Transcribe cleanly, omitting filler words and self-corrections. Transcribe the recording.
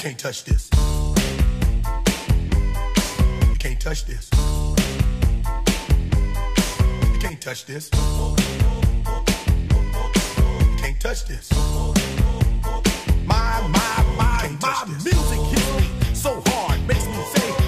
can't touch this. You can't touch this. You can't touch this. You can't touch this. My music hits me so hard, makes me say